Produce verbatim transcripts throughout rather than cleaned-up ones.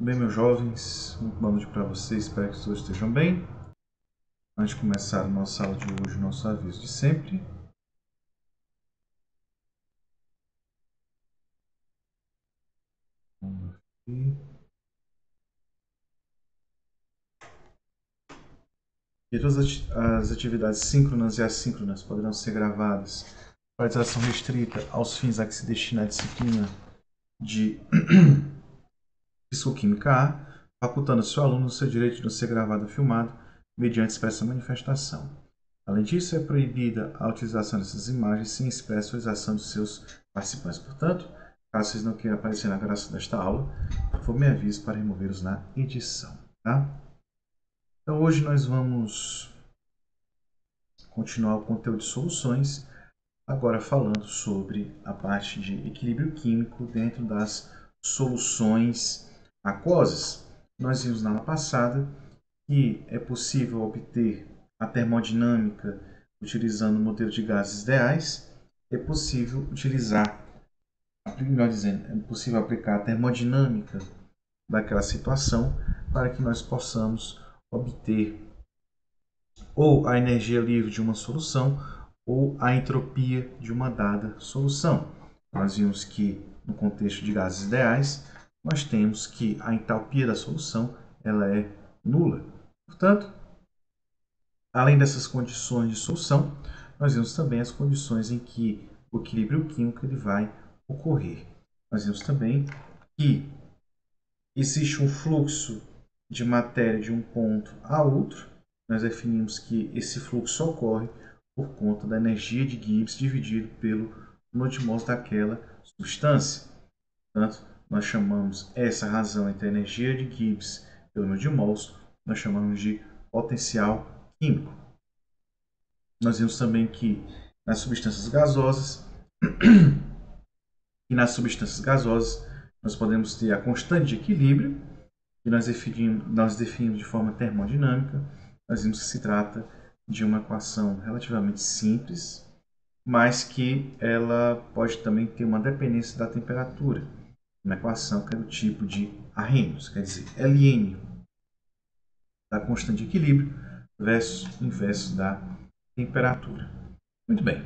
Bem, meus jovens, muito boa noite para vocês, espero que todos estejam bem. Antes de começar a nossa aula de hoje, nosso aviso de sempre. Vamos aqui. E todas as atividades síncronas e assíncronas poderão ser gravadas para utilização restrita aos fins a que se destina a disciplina de Físico-Química A, facultando seu aluno o seu direito de não ser gravado ou filmado mediante expressa manifestação. Além disso, é proibida a utilização dessas imagens sem expressa autorização dos seus participantes. Portanto, caso vocês não queiram aparecer na gravação desta aula, por favor, me avise para removê-los na edição. Tá? Então, hoje nós vamos continuar o conteúdo de soluções, agora falando sobre a parte de equilíbrio químico dentro das soluções aquosas. Nós vimos na aula passada que é possível obter a termodinâmica utilizando o modelo de gases ideais. É possível utilizar, melhor dizendo, é possível aplicar a termodinâmica daquela situação para que nós possamos obter ou a energia livre de uma solução ou a entropia de uma dada solução. Nós vimos que no contexto de gases ideais, nós temos que a entalpia da solução ela é nula. Portanto, além dessas condições de solução, nós vimos também as condições em que o equilíbrio químico ele vai ocorrer. Nós vimos também que existe um fluxo de matéria de um ponto a outro. Nós definimos que esse fluxo ocorre por conta da energia de Gibbs dividido pelo número de mols daquela substância. Portanto, nós chamamos essa razão entre a energia de Gibbs pelo número de mols, nós chamamos de potencial químico. Nós vimos também que nas substâncias gasosas e nas substâncias gasosas nós podemos ter a constante de equilíbrio, que nós definimos, nós definimos de forma termodinâmica. Nós vimos que se trata de uma equação relativamente simples, mas que ela pode também ter uma dependência da temperatura. Uma equação que é do tipo de Arrhenius, quer dizer, Ln da constante de equilíbrio versus inverso da temperatura. Muito bem.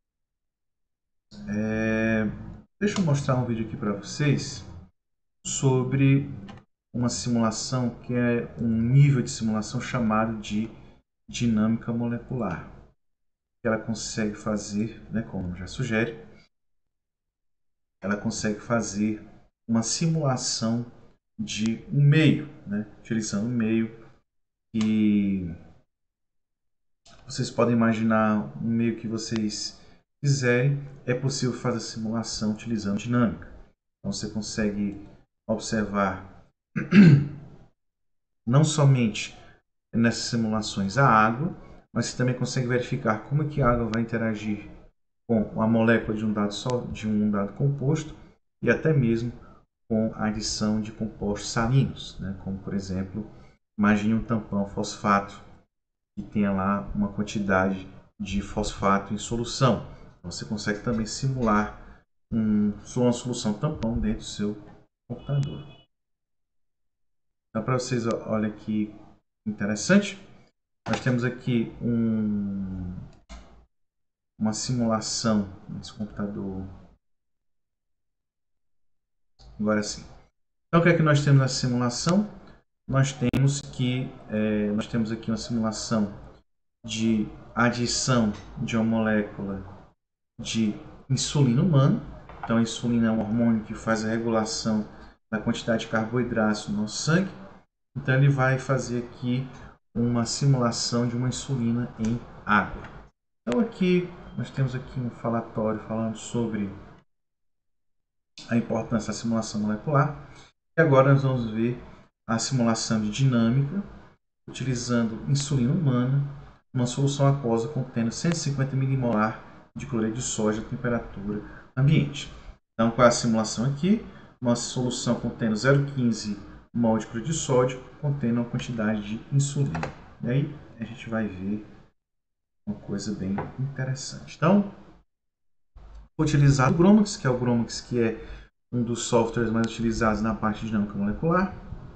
É... Deixa eu mostrar um vídeo aqui para vocês sobre uma simulação que é um nível de simulação chamado de dinâmica molecular. Que ela consegue fazer, né, como já sugere, ela consegue fazer uma simulação de um meio, né, utilizando um meio que vocês podem imaginar um meio que vocês quiserem. É possível fazer a simulação utilizando dinâmica. Então você consegue observar não somente nessas simulações a água, mas você também consegue verificar como é que a água vai interagir com a molécula de um dado, só, de um dado composto e até mesmo com a adição de compostos salinos, né? Como por exemplo, imagine um tampão fosfato que tenha lá uma quantidade de fosfato em solução. Então, você consegue também simular um, uma solução tampão dentro do seu computador. Então, para vocês, olha que interessante, nós temos aqui um, uma simulação nesse computador. Agora sim. Então, o que é que nós temos na simulação? Nós temos que é, nós temos aqui uma simulação de adição de uma molécula de insulina humana. Então, a insulina é um hormônio que faz a regulação da quantidade de carboidratos no nosso sangue. Então, ele vai fazer aqui uma simulação de uma insulina em água. Então, aqui nós temos aqui um falatório falando sobre a importância da simulação molecular. E agora nós vamos ver a simulação de dinâmica utilizando insulina humana, uma solução aquosa contendo cento e cinquenta milimolar de cloreto de sódio a temperatura ambiente. Então, qual é a simulação aqui? Uma solução contendo zero vírgula quinze mol de cloreto de sódio contendo uma quantidade de insulina. E aí a gente vai ver uma coisa bem interessante. Então, vou utilizar o Gromax, que é o Gromax que é um dos softwares mais utilizados na parte de dinâmica molecular.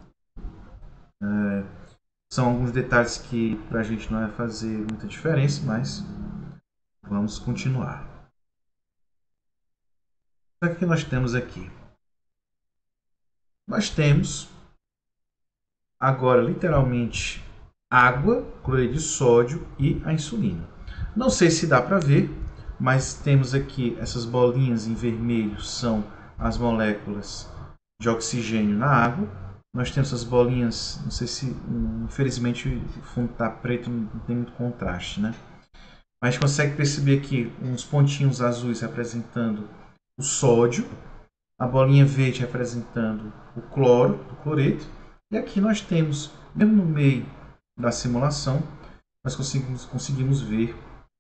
É, são alguns detalhes que para a gente não vai fazer muita diferença, mas vamos continuar. Então, o que nós temos aqui? Nós temos agora literalmente água, cloreto de sódio e a insulina. Não sei se dá para ver, mas temos aqui essas bolinhas em vermelho, são as moléculas de oxigênio na água. Nós temos essas bolinhas, não sei se, infelizmente o fundo está preto, não tem muito contraste, né? Mas a gente consegue perceber aqui uns pontinhos azuis representando o sódio, a bolinha verde representando o cloro, o cloreto, e aqui nós temos, mesmo no meio da simulação, nós conseguimos, conseguimos ver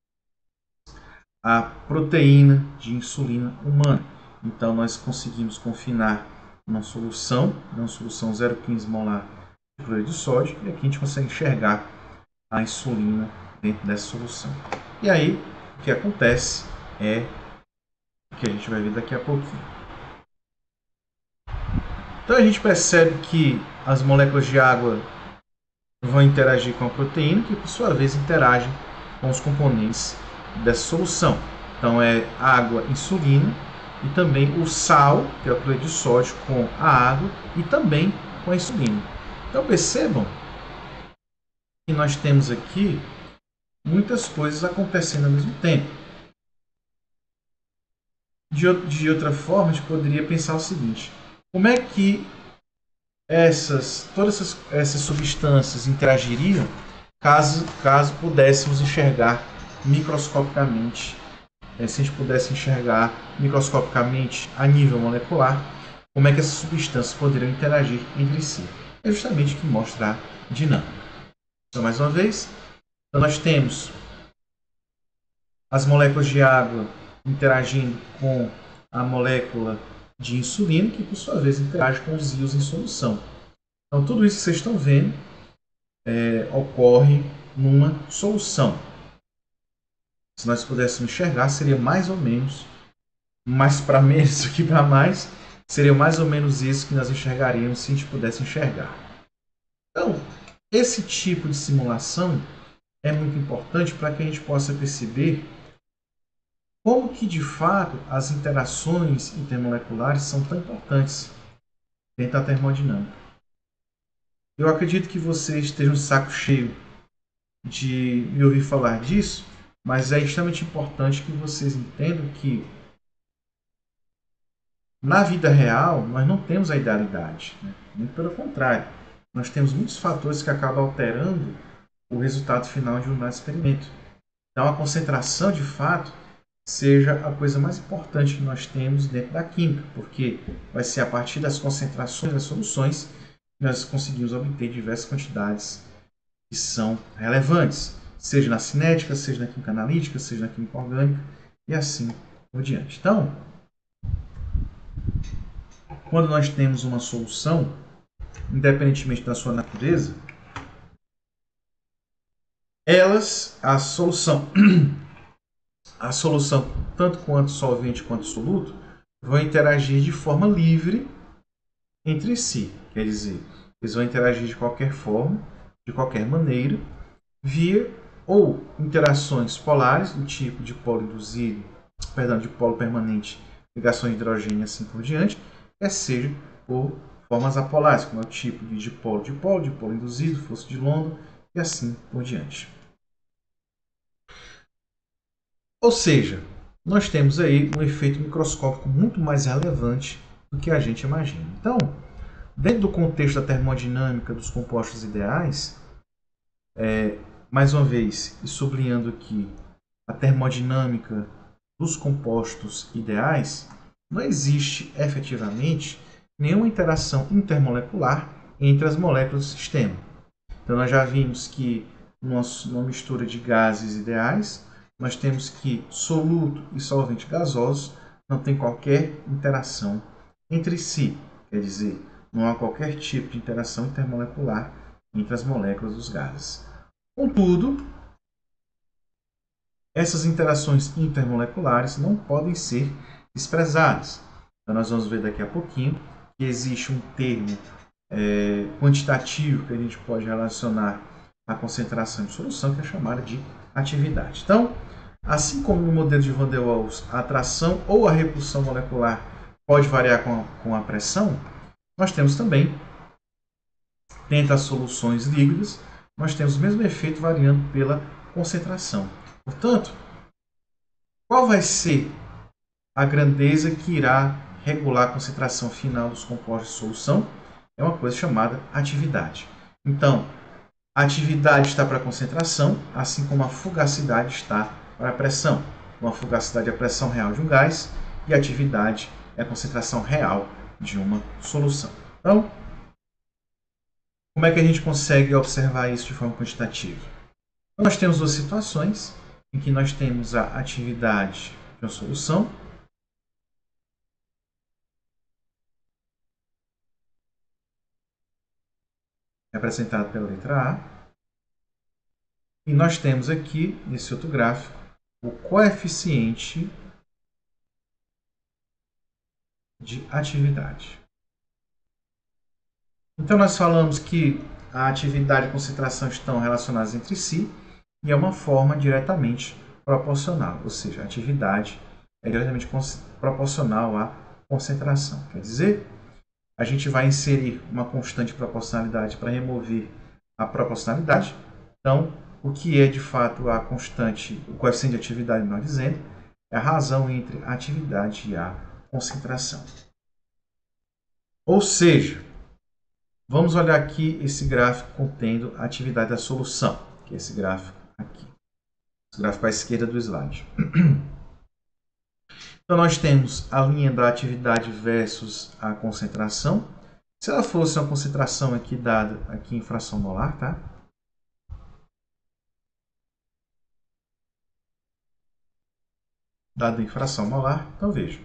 a proteína de insulina humana. Então nós conseguimos confinar uma solução, uma solução zero vírgula quinze molar de cloreto de sódio, e aqui a gente consegue enxergar a insulina dentro dessa solução. E aí, o que acontece é o que a gente vai ver daqui a pouquinho. Então a gente percebe que as moléculas de água vão interagir com a proteína, que por sua vez interagem com os componentes dessa solução. Então é água, insulina e também o sal, que é o cloreto de sódio, com a água e também com a insulina. Então percebam que nós temos aqui muitas coisas acontecendo ao mesmo tempo. De, de outra forma, a gente poderia pensar o seguinte: como é que essas, todas essas, essas substâncias interagiriam caso, caso pudéssemos enxergar microscopicamente, é, se a gente pudesse enxergar microscopicamente a nível molecular, como é que essas substâncias poderiam interagir entre si? É justamente o que mostra a dinâmica. Então, mais uma vez, então nós temos as moléculas de água interagindo com a molécula de insulina, que por sua vez interage com os íons em solução. Então tudo isso que vocês estão vendo é, ocorre numa solução. Se nós pudéssemos enxergar, seria mais ou menos, mais para menos do que para mais, seria mais ou menos isso que nós enxergaríamos se a gente pudesse enxergar. Então, esse tipo de simulação é muito importante para que a gente possa perceber como que, de fato, as interações intermoleculares são tão importantes dentro da termodinâmica. Eu acredito que vocês estejam de saco cheio de me ouvir falar disso, mas é extremamente importante que vocês entendam que, na vida real, nós não temos a idealidade. Né? Muito pelo contrário, nós temos muitos fatores que acabam alterando o resultado final de um dado experimento. Então, a concentração, de fato, seja a coisa mais importante que nós temos dentro da química, porque vai ser a partir das concentrações das soluções que nós conseguimos obter diversas quantidades que são relevantes, seja na cinética, seja na química analítica, seja na química orgânica e assim por diante. Então, quando nós temos uma solução, independentemente da sua natureza, elas, a solução a solução, tanto quanto solvente quanto soluto, vão interagir de forma livre entre si. Quer dizer, eles vão interagir de qualquer forma, de qualquer maneira, via ou interações polares, do tipo de polo induzido, perdão, de polo permanente, ligações de hidrogênio e assim por diante, quer seja por formas apolares, como é o tipo de dipolo-dipolo, dipolo induzido, fluxo de London e assim por diante. Ou seja, nós temos aí um efeito microscópico muito mais relevante do que a gente imagina. Então, dentro do contexto da termodinâmica dos compostos ideais, é, mais uma vez, e sublinhando aqui a termodinâmica dos compostos ideais, não existe efetivamente nenhuma interação intermolecular entre as moléculas do sistema. Então, nós já vimos que numa mistura de gases ideais, nós temos que soluto e solvente gasosos não tem qualquer interação entre si. Quer dizer, não há qualquer tipo de interação intermolecular entre as moléculas dos gases. Contudo, essas interações intermoleculares não podem ser desprezadas. Então, nós vamos ver daqui a pouquinho que existe um termo é, quantitativo que a gente pode relacionar à concentração de solução, que é chamada de atividade. Então, assim como no modelo de Van der Waals, a atração ou a repulsão molecular pode variar com a, com a pressão, nós temos também, dentro das soluções líquidas, nós temos o mesmo efeito variando pela concentração. Portanto, qual vai ser a grandeza que irá regular a concentração final dos compostos de solução? É uma coisa chamada atividade. Então, a atividade está para a concentração, assim como a fugacidade está para a pressão. Uma fugacidade é a pressão real de um gás e a atividade é a concentração real de uma solução. Então, como é que a gente consegue observar isso de forma quantitativa? Então, nós temos duas situações em que nós temos a atividade de uma solução representada pela letra A, e nós temos aqui, nesse outro gráfico, o coeficiente de atividade. Então, nós falamos que a atividade e a concentração estão relacionadas entre si e é uma forma diretamente proporcional, ou seja, a atividade é diretamente proporcional à concentração. Quer dizer, a gente vai inserir uma constante de proporcionalidade para remover a proporcionalidade. Então, o que é de fato a constante, o coeficiente de atividade, melhor dizendo, é a razão entre a atividade e a concentração. Ou seja, vamos olhar aqui esse gráfico contendo a atividade da solução, que é esse gráfico aqui. Esse gráfico à esquerda do slide. Então, nós temos a linha da atividade versus a concentração. Se ela fosse uma concentração aqui dada aqui em fração molar, tá? Dada em fração molar, então veja.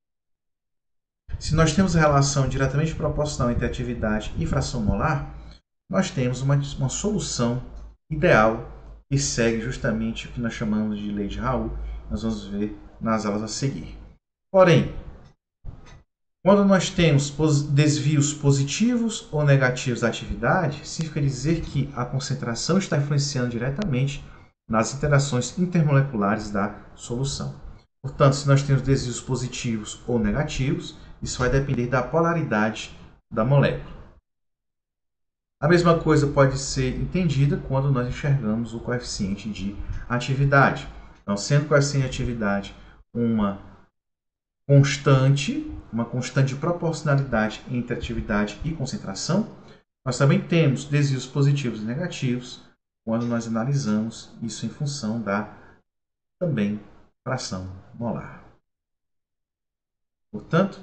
Se nós temos a relação diretamente proporcional entre atividade e fração molar, nós temos uma, uma solução ideal que segue justamente o que nós chamamos de lei de Raoult. Nós vamos ver nas aulas a seguir. Porém, quando nós temos desvios positivos ou negativos da atividade, significa dizer que a concentração está influenciando diretamente nas interações intermoleculares da solução. Portanto, se nós temos desvios positivos ou negativos, isso vai depender da polaridade da molécula. A mesma coisa pode ser entendida quando nós enxergamos o coeficiente de atividade. Então, sendo o coeficiente de atividade uma constante, uma constante de proporcionalidade entre atividade e concentração, nós também temos desvios positivos e negativos quando nós analisamos isso em função da também fração molar. Portanto,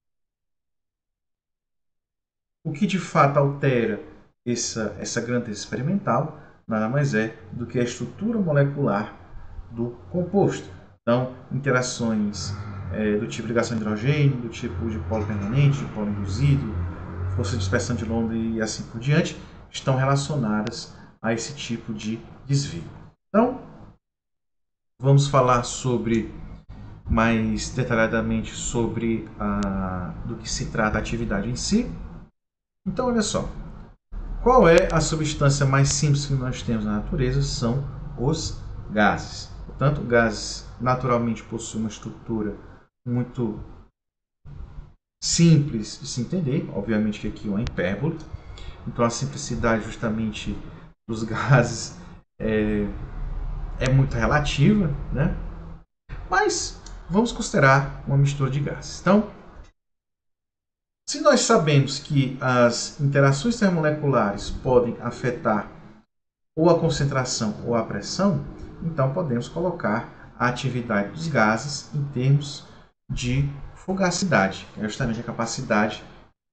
o que de fato altera essa, essa grandeza experimental nada mais é do que a estrutura molecular do composto. Então, interações é, do tipo ligação de hidrogênio, do tipo de polo permanente, de polo induzido, força de dispersão de Londres e assim por diante, estão relacionadas a esse tipo de desvio. Então, vamos falar sobre mais detalhadamente sobre a, do que se trata a atividade em si. Então, olha só. Qual é a substância mais simples que nós temos na natureza? São os gases. Portanto, gases naturalmente possuem uma estrutura muito simples de se entender. Obviamente que aqui é uma hipérbole. Então, a simplicidade justamente dos gases é, é muito relativa, né? Mas vamos considerar uma mistura de gases. Então, se nós sabemos que as interações termomoleculares podem afetar ou a concentração ou a pressão, então podemos colocar a atividade dos gases em termos de fugacidade, que é justamente a capacidade,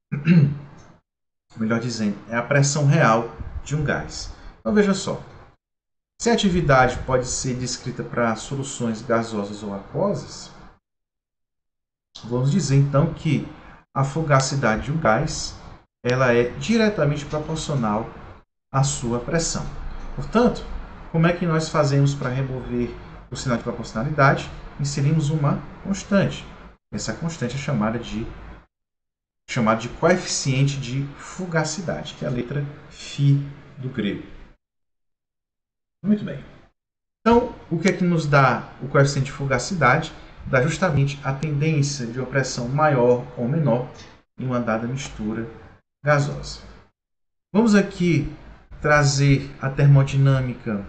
melhor dizendo, é a pressão real de um gás. Então veja só, se a atividade pode ser descrita para soluções gasosas ou aquosas, vamos dizer então que a fugacidade de um gás ela é diretamente proporcional à sua pressão. Portanto, como é que nós fazemos para remover o sinal de proporcionalidade? Inserimos uma constante. Essa constante é chamada de chamado de coeficiente de fugacidade, que é a letra Φ do grego. Muito bem. Então, o que é que nos dá o coeficiente de fugacidade? Dá justamente a tendência de uma pressão maior ou menor em uma dada mistura gasosa. Vamos aqui trazer a termodinâmica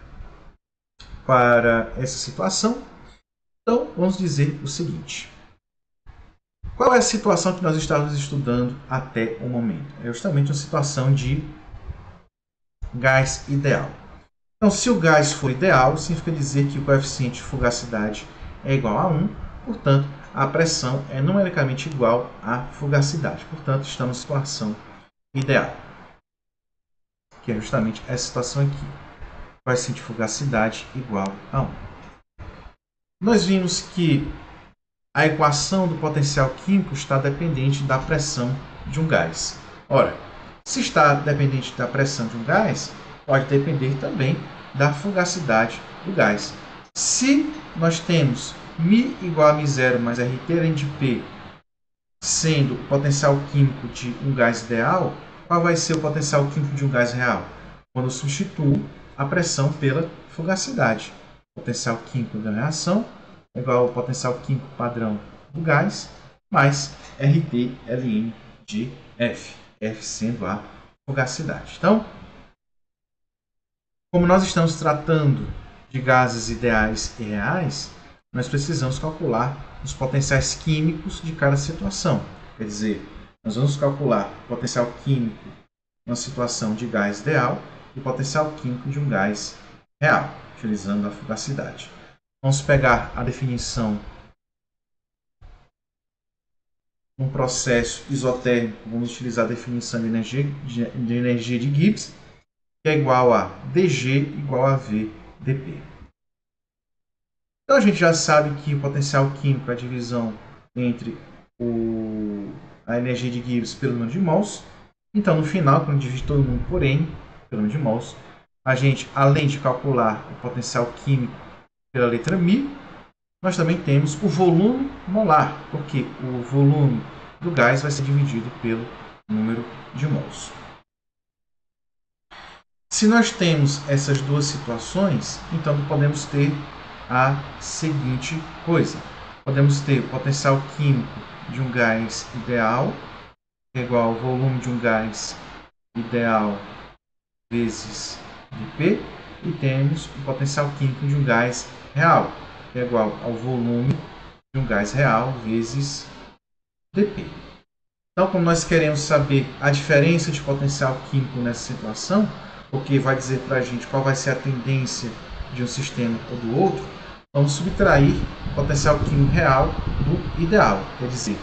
para essa situação. Então, vamos dizer o seguinte. Qual é a situação que nós estávamos estudando até o momento? É justamente uma situação de gás ideal. Então, se o gás for ideal, significa dizer que o coeficiente de fugacidade é igual a um, portanto, a pressão é numericamente igual à fugacidade. Portanto, estamos em situação ideal, que é justamente essa situação aqui. Coeficiente de fugacidade igual a um. Nós vimos que a equação do potencial químico está dependente da pressão de um gás. Ora, se está dependente da pressão de um gás, pode depender também da fugacidade do gás. Se nós temos μ igual a μ zero mais Rt além de P, sendo o potencial químico de um gás ideal, qual vai ser o potencial químico de um gás real? Quando eu substituo a pressão pela fugacidade. O potencial químico da reação é igual ao potencial químico padrão do gás, mais Rt ln de F, F sendo a fugacidade. Então, como nós estamos tratando de gases ideais e reais, nós precisamos calcular os potenciais químicos de cada situação. Quer dizer, nós vamos calcular o potencial químico numa situação de gás ideal e o potencial químico de um gás real, utilizando a fugacidade. Vamos pegar a definição de um processo isotérmico, vamos utilizar a definição de energia de, de energia de Gibbs, que é igual a dG igual a V dP. Então a gente já sabe que o potencial químico é a divisão entre o, a energia de Gibbs pelo número de mols. Então no final, quando divide todo mundo por N, pelo número de mols, a gente, além de calcular o potencial químico pela letra μ, nós também temos o volume molar, porque o volume do gás vai ser dividido pelo número de mols. Se nós temos essas duas situações, então podemos ter a seguinte coisa. Podemos ter o potencial químico de um gás ideal, que é igual ao volume de um gás ideal vezes dP, e temos o potencial químico de um gás real, que é igual ao volume de um gás real vezes dP. Então, como nós queremos saber a diferença de potencial químico nessa situação, porque vai dizer para a gente qual vai ser a tendência de um sistema ou do outro, vamos subtrair o potencial químico real do ideal. Quer dizer,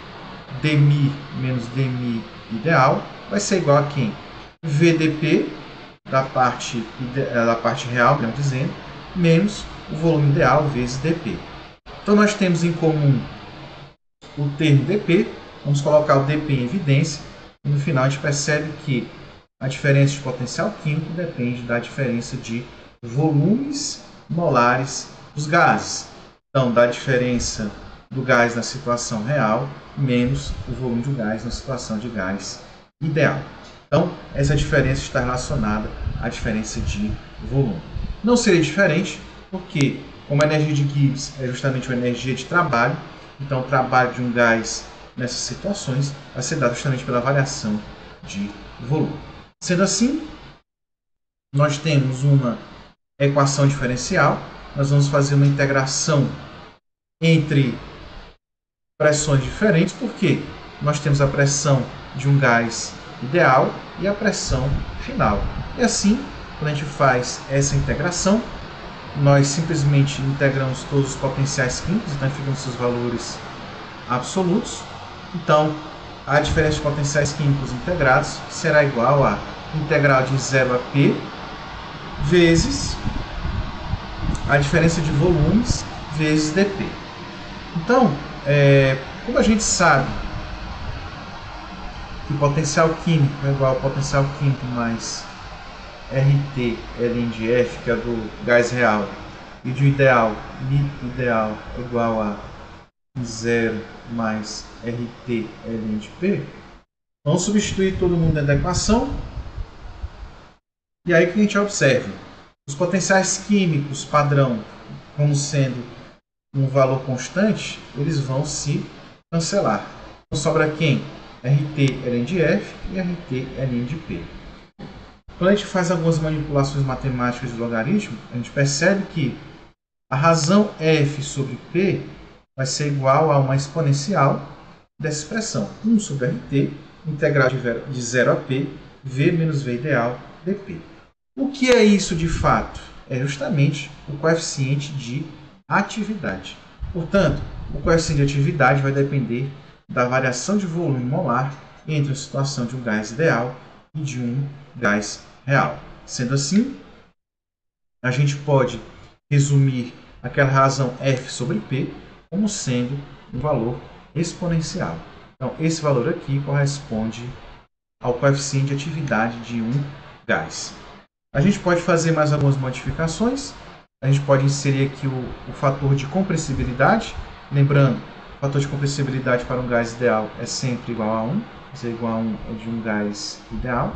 dμ menos dμ ideal vai ser igual a quem? V dP da parte, da parte real, melhor dizendo, menos o volume ideal vezes dP. Então nós temos em comum o termo dP, vamos colocar o dP em evidência, e no final a gente percebe que a diferença de potencial químico depende da diferença de volumes molares dos gases. Então, da diferença do gás na situação real menos o volume do gás na situação de gás ideal. Então, essa diferença está relacionada à diferença de volume. Não seria diferente, porque como a energia de Gibbs é justamente uma energia de trabalho, então o trabalho de um gás nessas situações vai ser dado justamente pela variação de volume. Sendo assim, nós temos uma equação diferencial, nós vamos fazer uma integração entre pressões diferentes, porque nós temos a pressão de um gás ideal e a pressão final. E assim, quando a gente faz essa integração, nós simplesmente integramos todos os potenciais químicos, então ficam seus valores absolutos. Então, a diferença de potenciais químicos integrados será igual a integral de zero a P vezes a diferença de volumes vezes dP. Então, é, como a gente sabe que o potencial químico é igual ao potencial químico mais Rt ln de F, que é do gás real, e de ideal, μ ideal é igual a zero mais R T ln de P. Vamos substituir todo mundo dentro da equação. E aí que a gente observa. Os potenciais químicos padrão, como sendo um valor constante, eles vão se cancelar. Então sobra quem? R T ln de F e R T ln de P. Quando a gente faz algumas manipulações matemáticas de logaritmo, a gente percebe que a razão F sobre P vai ser igual a uma exponencial dessa expressão. um sobre R T, integral de zero a P, V menos V ideal dp. O que é isso de fato? É justamente o coeficiente de atividade. Portanto, o coeficiente de atividade vai depender da variação de volume molar entre a situação de um gás ideal e de um gás real. Sendo assim, a gente pode resumir aquela razão F sobre P como sendo um valor exponencial. Então, esse valor aqui corresponde ao coeficiente de atividade de um gás. A gente pode fazer mais algumas modificações. A gente pode inserir aqui o, o fator de compressibilidade. Lembrando, o fator de compressibilidade para um gás ideal é sempre igual a um. Se é igual a um é de um gás ideal.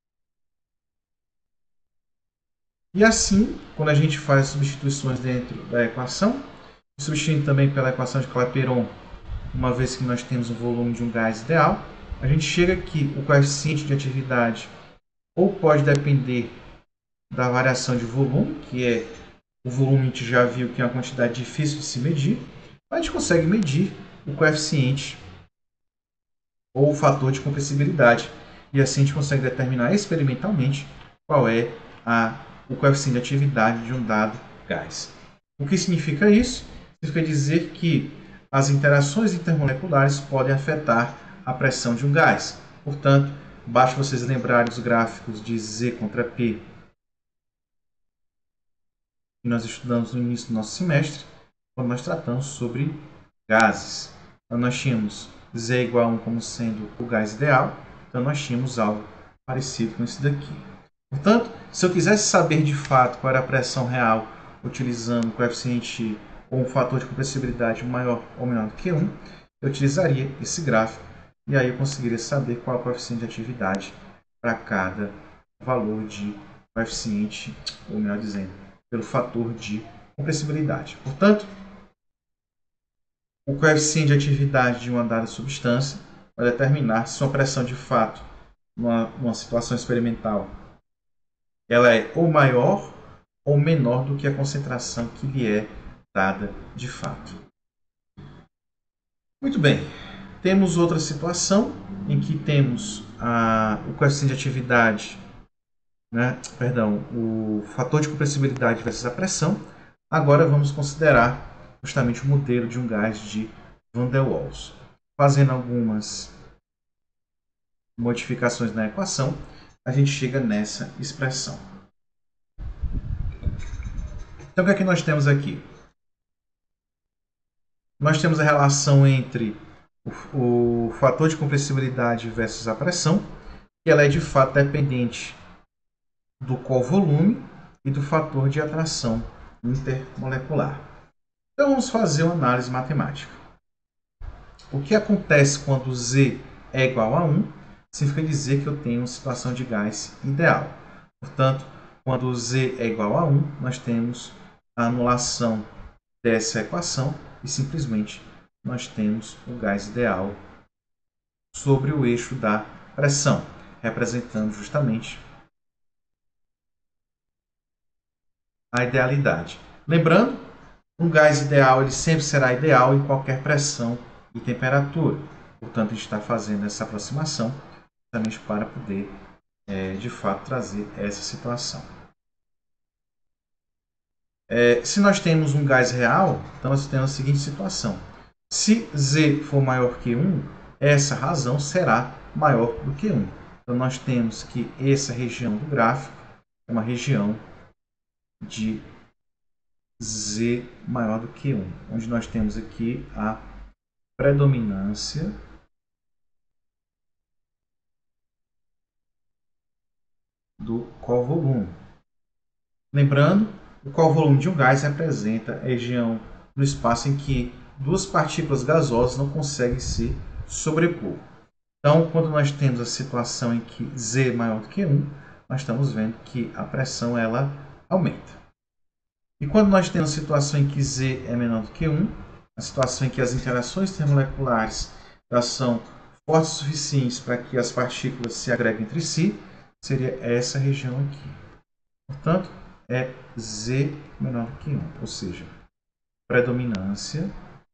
E assim, quando a gente faz substituições dentro da equação, substituindo também pela equação de Clapeyron, uma vez que nós temos o volume de um gás ideal, a gente chega aqui, o coeficiente de atividade ou pode depender da variação de volume, que é o volume a gente já viu que é uma quantidade difícil de se medir, mas a gente consegue medir o coeficiente ou o fator de compressibilidade, e assim a gente consegue determinar experimentalmente qual é a, o coeficiente de atividade de um dado gás. O que significa isso? Significa dizer que as interações intermoleculares podem afetar a pressão de um gás. Portanto, basta vocês lembrarem os gráficos de Z contra P que nós estudamos no início do nosso semestre, quando nós tratamos sobre gases. Então, nós tínhamos Z igual a um como sendo o gás ideal, então nós tínhamos algo parecido com esse daqui. Portanto, se eu quisesse saber de fato qual era a pressão real utilizando o coeficiente ou um fator de compressibilidade maior ou menor do que um, eu utilizaria esse gráfico e aí eu conseguiria saber qual é o coeficiente de atividade para cada valor de coeficiente, ou melhor dizendo, pelo fator de compressibilidade. Portanto, o coeficiente de atividade de uma dada substância vai determinar se uma pressão de fato, numa, numa situação experimental, ela é ou maior ou menor do que a concentração que lhe é dada de fato. Muito bem, temos outra situação em que temos a, o coeficiente de atividade, né, perdão, o fator de compressibilidade versus a pressão. Agora vamos considerar justamente o modelo de um gás de Van der Waals. Fazendo algumas modificações na equação, a gente chega nessa expressão. Então, o que é que nós temos aqui? Nós temos a relação entre o, o fator de compressibilidade versus a pressão, que ela é de fato dependente do covolume e do fator de atração intermolecular. Então, vamos fazer uma análise matemática. O que acontece quando Z é igual a um? Significa dizer que eu tenho uma situação de gás ideal. Portanto, quando Z é igual a um, nós temos a anulação dessa equação e simplesmente nós temos o gás ideal sobre o eixo da pressão, representando justamente a idealidade. Lembrando, um gás ideal ele sempre será ideal em qualquer pressão e temperatura. Portanto, a gente está fazendo essa aproximação justamente para poder, é, de fato, trazer essa situação. É, se nós temos um gás real, então nós temos a seguinte situação. Se Z for maior que um, essa razão será maior do que um. Então, nós temos que essa região do gráfico é uma região de Z maior do que um, onde nós temos aqui a predominância do covolume. Lembrando, o covolume de um gás representa a região do espaço em que duas partículas gasosas não conseguem se sobrepor. Então, quando nós temos a situação em que Z é maior do que um, nós estamos vendo que a pressão ela aumenta. E quando nós temos a situação em que Z é menor do que um, a situação em que as interações termomoleculares elas são fortes o suficientes para que as partículas se agreguem entre si, seria essa região aqui. Portanto, é Z menor do que um, ou seja, predominância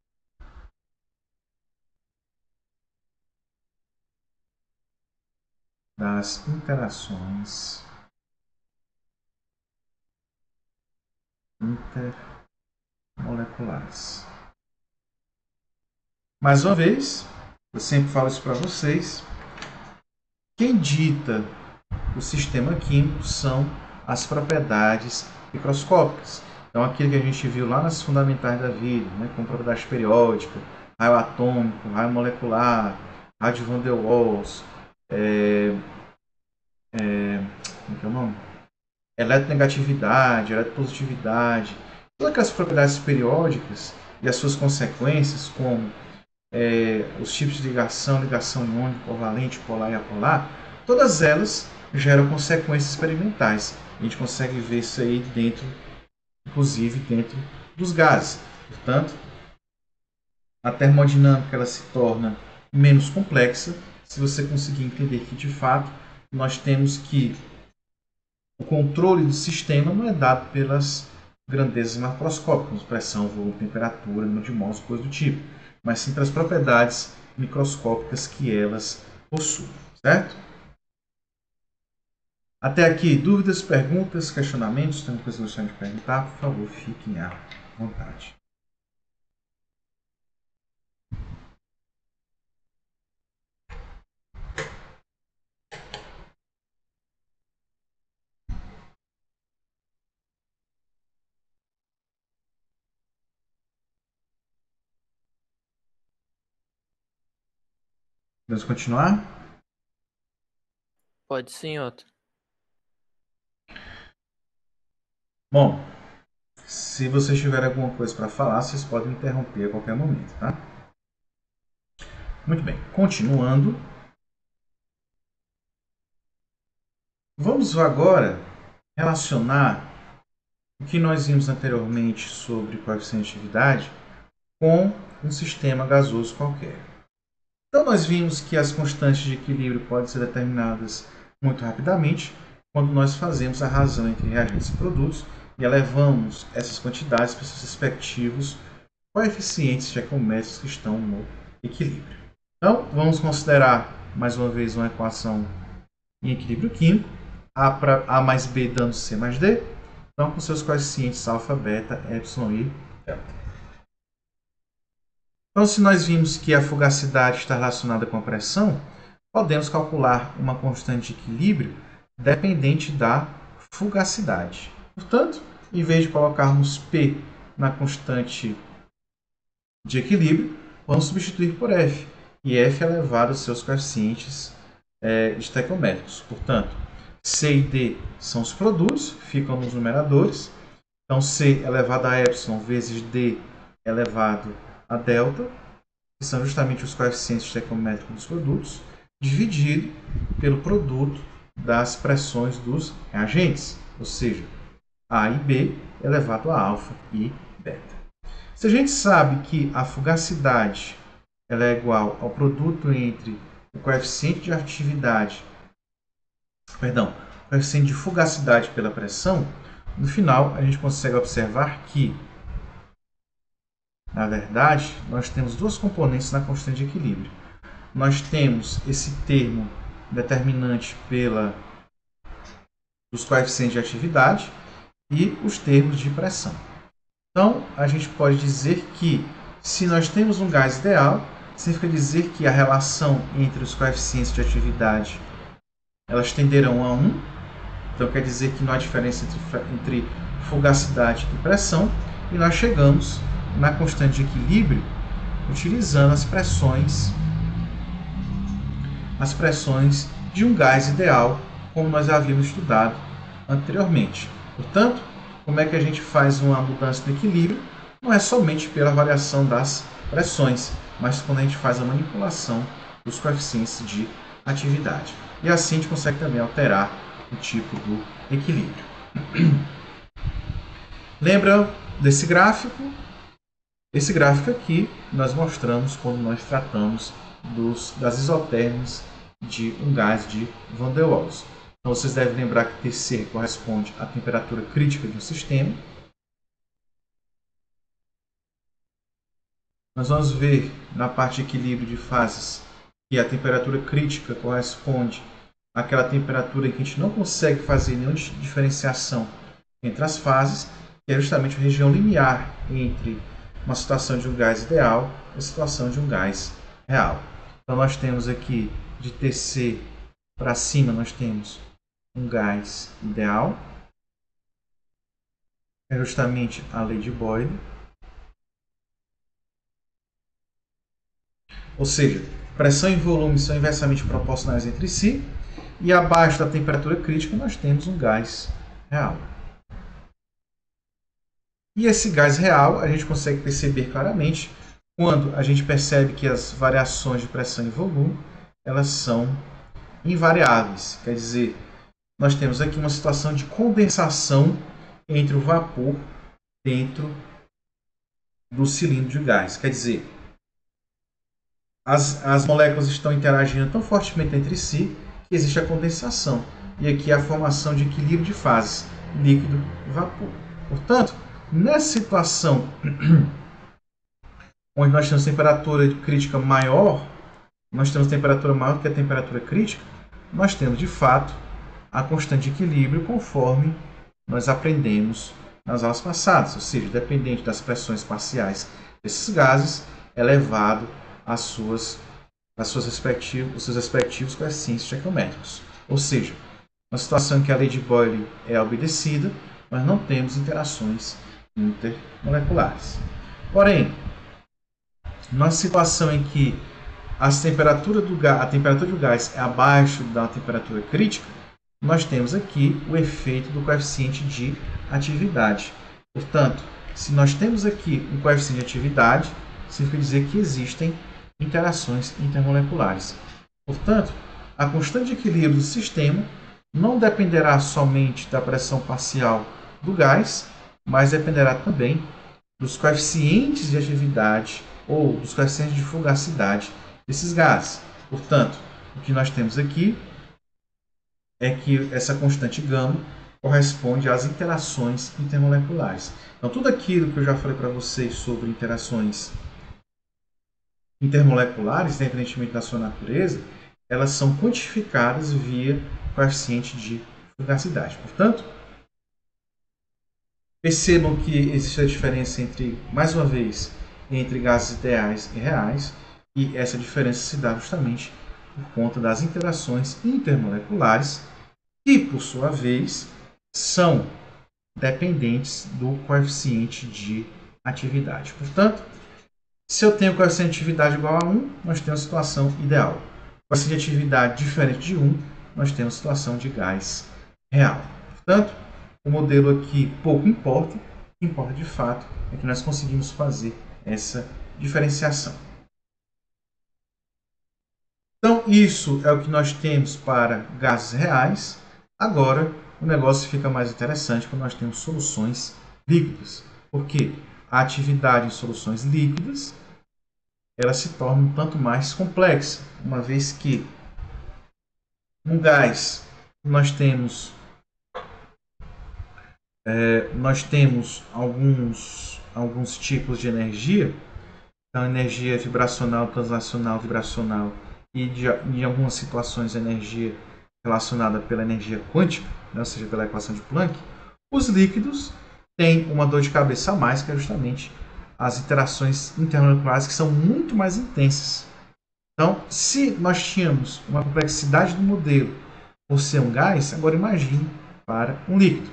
das interações intermoleculares. Mais uma vez, eu sempre falo isso para vocês, quem dita o sistema químico são as propriedades microscópicas. Então, aquilo que a gente viu lá nas fundamentais da vida, né, como propriedade periódica, raio atômico, raio molecular, raio de Van der Waals, é, é, como é o nome? Eletronegatividade, eletropositividade, todas aquelas propriedades periódicas e as suas consequências, como é, os tipos de ligação, ligação iônica, covalente, polar e apolar, todas elas geram consequências experimentais. A gente consegue ver isso aí dentro, inclusive dentro dos gases. Portanto, a termodinâmica ela se torna menos complexa se você conseguir entender que, de fato, nós temos que o controle do sistema não é dado pelas grandezas macroscópicas, pressão, volume, temperatura, número de mols, coisa do tipo, mas sim pelas propriedades microscópicas que elas possuem, certo? Até aqui, dúvidas, perguntas, questionamentos? Tem alguma coisa que você gostaria de perguntar? Por favor, fiquem à vontade. Vamos continuar? Pode sim, Otto. Bom, se vocês tiverem alguma coisa para falar, vocês podem me interromper a qualquer momento, tá? Muito bem, continuando. Vamos agora relacionar o que nós vimos anteriormente sobre coeficiente de atividade com um sistema gasoso qualquer. Então, nós vimos que as constantes de equilíbrio podem ser determinadas muito rapidamente quando nós fazemos a razão entre reagentes e produtos e elevamos essas quantidades para seus respectivos coeficientes geométricos que estão no equilíbrio. Então, vamos considerar mais uma vez uma equação em equilíbrio químico, A, para A mais B dando C mais D, então com seus coeficientes alfa, beta, epsilon e delta. Então, se nós vimos que a fugacidade está relacionada com a pressão, podemos calcular uma constante de equilíbrio dependente da fugacidade. Portanto, em vez de colocarmos P na constante de equilíbrio, vamos substituir por F. E F é elevado aos seus coeficientes é, estequiométricos. Portanto, C e D são os produtos, ficam nos numeradores. Então, C elevado a epsilon vezes D elevado a delta, que são justamente os coeficientes estequiométricos dos produtos, dividido pelo produto das pressões dos reagentes, ou seja, A e B elevado a alfa e beta. Se a gente sabe que a fugacidade ela é igual ao produto entre o coeficiente de atividade, perdão, o coeficiente de fugacidade pela pressão, no final a gente consegue observar que, na verdade, nós temos duas componentes na constante de equilíbrio. Nós temos esse termo determinante pela dos coeficientes de atividade e os termos de pressão. Então, a gente pode dizer que, se nós temos um gás ideal, significa dizer que a relação entre os coeficientes de atividade elas tenderão a um. Então, quer dizer que não há diferença entre, entre fugacidade e pressão. E nós chegamos na constante de equilíbrio utilizando as pressões, as pressões de um gás ideal, como nós havíamos estudado anteriormente. Portanto, como é que a gente faz uma mudança no equilíbrio? não é somente pela variação das pressões, mas quando a gente faz a manipulação dos coeficientes de atividade. E assim a gente consegue também alterar o tipo do equilíbrio. Lembra desse gráfico? Esse gráfico aqui nós mostramos quando nós tratamos dos, das isotérmicas de um gás de Van der Waals. Então vocês devem lembrar que T C corresponde à temperatura crítica de um sistema. Nós vamos ver na parte de equilíbrio de fases que a temperatura crítica corresponde àquela temperatura em que a gente não consegue fazer nenhuma diferenciação entre as fases, que é justamente a região limiar entre uma situação de um gás ideal e a situação de um gás real. Então nós temos aqui de T C para cima, nós temos um gás ideal, é justamente a lei de Boyle. Ou seja, pressão e volume são inversamente proporcionais entre si, e abaixo da temperatura crítica nós temos um gás real. E esse gás real a gente consegue perceber claramente quando a gente percebe que as variações de pressão e volume elas são invariáveis. Quer dizer, nós temos aqui uma situação de condensação entre o vapor dentro do cilindro de gás. Quer dizer, as, as moléculas estão interagindo tão fortemente entre si que existe a condensação. E aqui a formação de equilíbrio de fases, líquido e vapor. Portanto, nessa situação onde nós temos temperatura crítica maior, nós temos temperatura maior do que a temperatura crítica, nós temos de fato a constante de equilíbrio conforme nós aprendemos nas aulas passadas, ou seja, dependente das pressões parciais desses gases, elevado às suas, às suas respectivas, os seus respectivos coeficientes estequiométricos. Ou seja, uma situação em que a lei de Boyle é obedecida, nós não temos interações intermoleculares. Porém, numa situação em que as temperatura do gás, a temperatura do gás é abaixo da temperatura crítica, nós temos aqui o efeito do coeficiente de atividade. Portanto, se nós temos aqui um coeficiente de atividade, significa dizer que existem interações intermoleculares. Portanto, a constante de equilíbrio do sistema não dependerá somente da pressão parcial do gás, mas dependerá também dos coeficientes de atividade ou dos coeficientes de fugacidade desses gases. Portanto, o que nós temos aqui é que essa constante gama corresponde às interações intermoleculares. Então, tudo aquilo que eu já falei para vocês sobre interações intermoleculares, independentemente da sua natureza, elas são quantificadas via coeficiente de fugacidade. Portanto, percebam que existe a diferença entre, mais uma vez, entre gases ideais e reais, e essa diferença se dá justamente por conta das interações intermoleculares, que, por sua vez, são dependentes do coeficiente de atividade. Portanto, se eu tenho coeficiente de atividade igual a um, nós temos situação ideal. Coeficiente de atividade diferente de um, nós temos situação de gás real. Portanto, o modelo aqui pouco importa, o que importa de fato é que nós conseguimos fazer essa diferenciação. Então, isso é o que nós temos para gases reais. Agora, o negócio fica mais interessante quando nós temos soluções líquidas. Porque a atividade em soluções líquidas ela se torna um tanto mais complexa, uma vez que no gás nós temos é, nós temos alguns, alguns tipos de energia, então energia vibracional, translacional, vibracional e de, em algumas situações energia relacionada pela energia quântica, né, ou seja, pela equação de Planck. Os líquidos têm uma dor de cabeça a mais, que é justamente as interações intermoleculares, que são muito mais intensas. Então, se nós tínhamos uma complexidade do modelo por ser um gás, agora imagine para um líquido.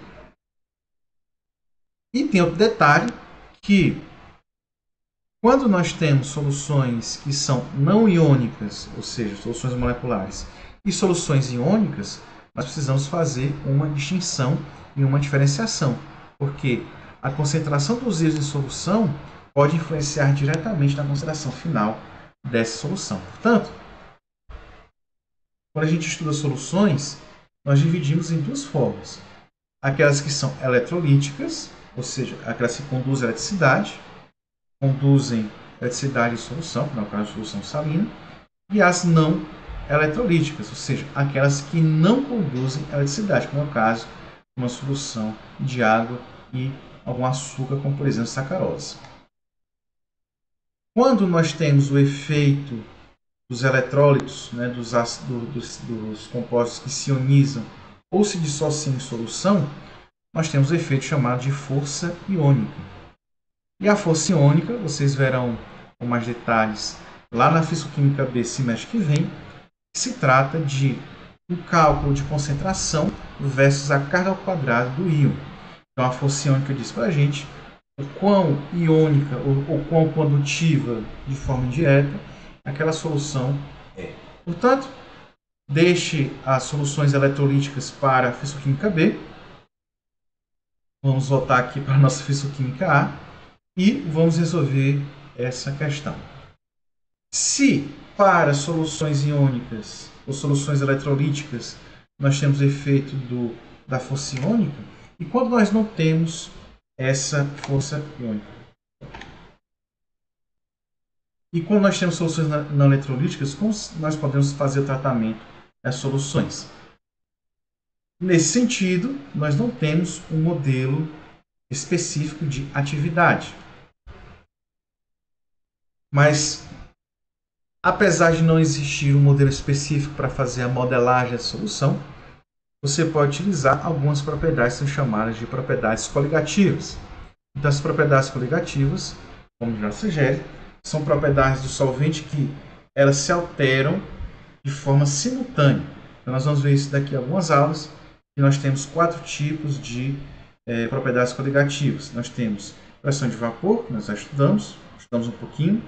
E tem outro detalhe, que quando nós temos soluções que são não iônicas, ou seja, soluções moleculares, e soluções iônicas, nós precisamos fazer uma distinção e uma diferenciação, porque a concentração dos íons em solução pode influenciar diretamente na concentração final dessa solução. Portanto, quando a gente estuda soluções, nós dividimos em duas formas. Aquelas que são eletrolíticas, ou seja, aquelas que conduzem eletricidade, conduzem eletricidade em solução, que é o caso de solução salina, e as não eletrolíticas, ou seja, aquelas que não conduzem eletricidade, como é o caso de uma solução de água e algum açúcar, como por exemplo sacarose. Quando nós temos o efeito dos eletrólitos, né, dos, dos, dos compostos que se ionizam ou se dissociam em solução, nós temos o efeito chamado de força iônica. E a força iônica, vocês verão com mais detalhes lá na Físico-Química B, semestre que vem, se trata de um cálculo de concentração versus a carga ao quadrado do íon. Então a força iônica diz para a gente o quão iônica ou, ou quão condutiva de forma indireta aquela solução é. Portanto, deixe as soluções eletrolíticas para a Físico-Química B. Vamos voltar aqui para a nossa Físico-Química A e vamos resolver essa questão. Se para soluções iônicas ou soluções eletrolíticas nós temos o efeito do, da força iônica, e quando nós não temos essa força iônica? E quando nós temos soluções não eletrolíticas, como nós podemos fazer o tratamento das soluções? Nesse sentido, nós não temos um modelo específico de atividade. Mas, apesar de não existir um modelo específico para fazer a modelagem da solução, você pode utilizar algumas propriedades que são chamadas de propriedades coligativas. Então, as propriedades coligativas, como já sugere, são propriedades do solvente que elas se alteram de forma simultânea. Então, nós vamos ver isso daqui em algumas aulas. E nós temos quatro tipos de é, propriedades coligativas. Nós temos pressão de vapor, que nós já estudamos, estudamos um pouquinho.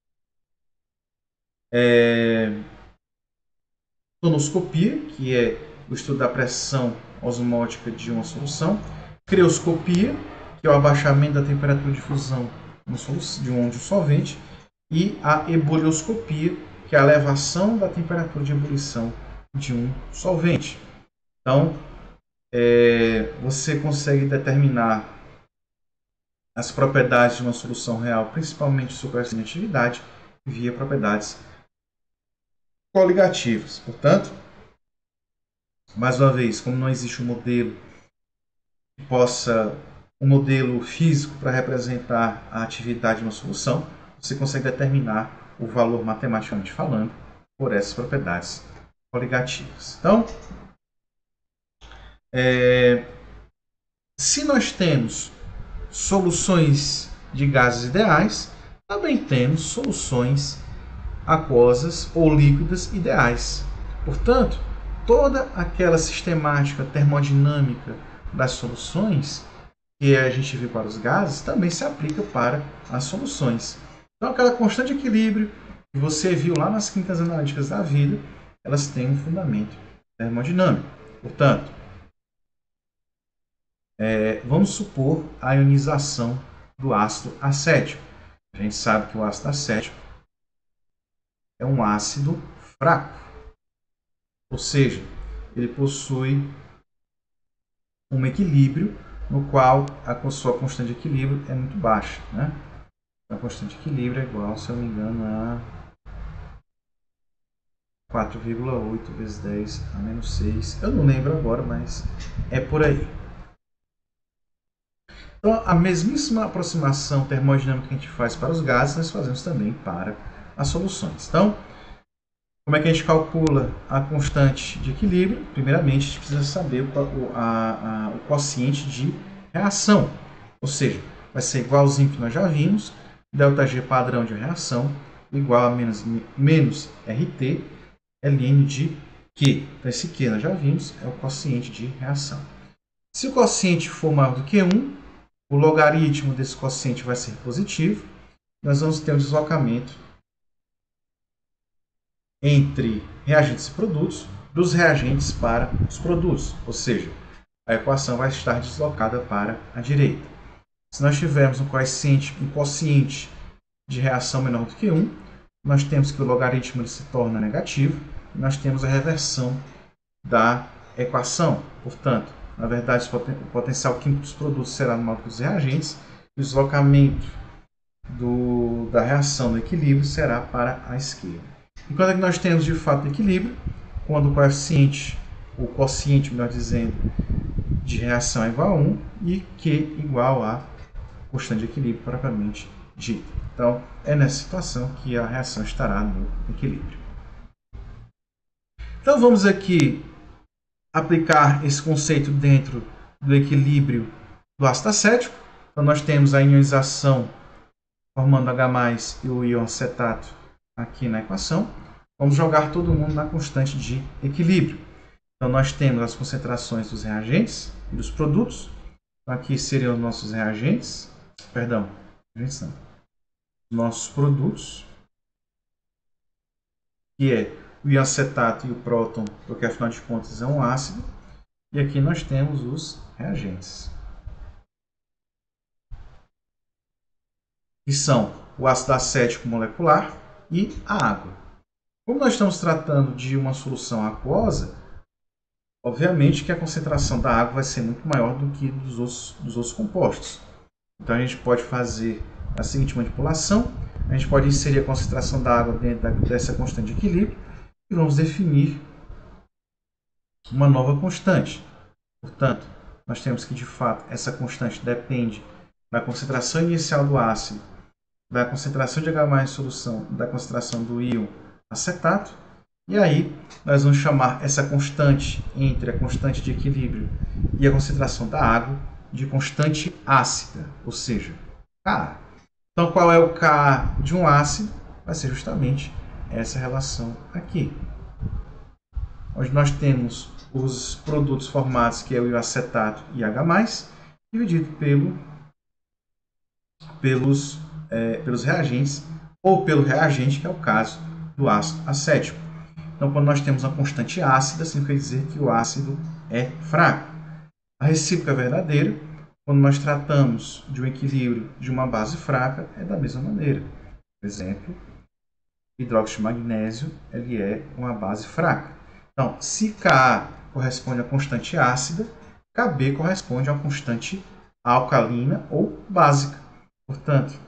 É, tonoscopia, que é o estudo da pressão osmótica de uma solução. Creoscopia, que é o abaixamento da temperatura de fusão de um solvente. E a ebulioscopia, que é a elevação da temperatura de ebulição de um solvente. Então, é, você consegue determinar as propriedades de uma solução real, principalmente sua conectividade, via propriedades coligativas. Portanto, mais uma vez, como não existe um modelo que possa, um modelo físico para representar a atividade de uma solução, você consegue determinar o valor matematicamente falando por essas propriedades coligativas. Então, é, se nós temos soluções de gases ideais, também temos soluções aquosas ou líquidas ideais. Portanto, toda aquela sistemática termodinâmica das soluções que a gente viu para os gases também se aplica para as soluções. Então, aquela constante de equilíbrio que você viu lá nas químicas analíticas da vida, elas têm um fundamento termodinâmico. Portanto, é, vamos supor a ionização do ácido acético. A gente sabe que o ácido acético é um ácido fraco, ou seja, ele possui um equilíbrio no qual a sua constante de equilíbrio é muito baixa, né? A constante de equilíbrio é igual, se eu não me engano, a quatro vírgula oito vezes dez a menos seis. Eu não lembro agora, mas é por aí. Então, a mesmíssima aproximação termodinâmica que a gente faz para os gases, nós fazemos também para as soluções. Então, como é que a gente calcula a constante de equilíbrio? Primeiramente, a gente precisa saber o, a, a, o quociente de reação. Ou seja, vai ser igualzinho que nós já vimos, ΔG padrão de reação igual a menos, menos R T ln de Q. Então, esse Q nós já vimos, é o quociente de reação. Se o quociente for maior do que um, o logaritmo desse quociente vai ser positivo. Nós vamos ter um deslocamento entre reagentes e produtos, dos reagentes para os produtos. Ou seja, a equação vai estar deslocada para a direita. Se nós tivermos um coeficiente, um quociente de reação menor do que um, nós temos que o logaritmo ele se torna negativo, e nós temos a reversão da equação. Portanto, na verdade, o potencial químico dos produtos será maior que os reagentes, e o deslocamento do, da reação do equilíbrio será para a esquerda. E quando é que nós temos de fato equilíbrio? Quando o coeficiente, o quociente, melhor dizendo, de reação é igual a um e Q igual a constante de equilíbrio propriamente dita. Então, é nessa situação que a reação estará no equilíbrio. Então, vamos aqui aplicar esse conceito dentro do equilíbrio do ácido acético. Então, nós temos a ionização formando H mais, e o íon acetato aqui na equação. Vamos jogar todo mundo na constante de equilíbrio. Então, nós temos as concentrações dos reagentes e dos produtos. Então, aqui seriam os nossos reagentes, perdão, reagentes não, nossos produtos, que é o íon acetato e o próton, porque afinal de contas é um ácido. E aqui nós temos os reagentes, que são o ácido acético molecular e a água. Como nós estamos tratando de uma solução aquosa, obviamente que a concentração da água vai ser muito maior do que dos outros, dos outros compostos. Então a gente pode fazer a seguinte manipulação: a gente pode inserir a concentração da água dentro da, dessa constante de equilíbrio e vamos definir uma nova constante. Portanto, nós temos que de fato essa constante depende da concentração inicial do ácido, da concentração de H mais em solução, da concentração do íon acetato. E aí, nós vamos chamar essa constante entre a constante de equilíbrio e a concentração da água de constante ácida, ou seja, Ka. Então, qual é o Ka de um ácido? Vai ser justamente essa relação aqui, onde nós temos os produtos formados, que é o íon acetato e H mais, dividido pelo, pelos, é, pelos reagentes, ou pelo reagente, que é o caso do ácido acético. Então, quando nós temos uma constante ácida, significa dizer que o ácido é fraco. A recíproca verdadeira, quando nós tratamos de um equilíbrio de uma base fraca, é da mesma maneira. Por exemplo, hidróxido de magnésio ele é uma base fraca. Então, se Ka corresponde a constante ácida, Kb corresponde a uma constante alcalina ou básica. Portanto,